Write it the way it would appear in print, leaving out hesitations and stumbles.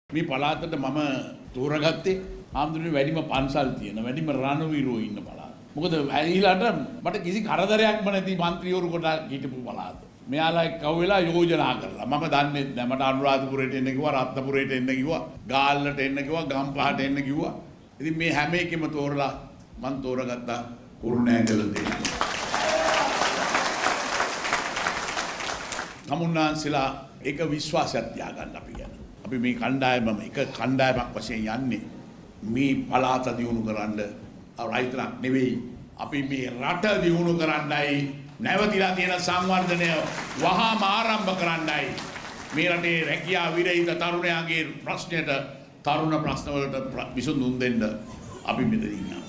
මේ පළාතට මම තෝරගත්තේ ආම්දුනේ වැඩිම පන්සල් තියෙන වැඩිම රණවීරෝ ඉන්න පළාත. මොකද ඇහිලාට මට කිසි කරදරයක්ම නැති മന്ത്രിවරු කොට හිටපු පළාත. මෙයාලා කව් වෙලා යෝජනා කරලා මම දන්නේ නැහැ. මට අනුරාධපුරයට එන්න කිව්වා, රත්නපුරයට එන්න කිව්වා, ගාල්ලට එන්න කිව්වා, ගම්පහට එන්න කිව්වා. ඉතින් මේ හැම එකෙම තෝරලා මම තෝරගත්තා කුරුණෑගල දෙන්න. තමුන්නාන්සලා එක විශ්වාසයක් තියාගන්න අපි ගැන. අපි මේ කණ්ඩායමම එක කණ්ඩායමක් වශයෙන් යන්නේ මේ පළාත දියුණු කරන්න රයිතරක් නෙවෙයි. අපි මේ රට දියුණු කරන්නයි නැවතිලා තියෙන සංවර්ධනය වහාම ආරම්භ කරන්නයි මේ රටේ රැකියා විරහිත තරුණයාගේ ප්‍රශ්නයට තරුණ ප්‍රශ්න වලට විසඳුම් දෙන්න අපි මෙතන ඉන්නවා.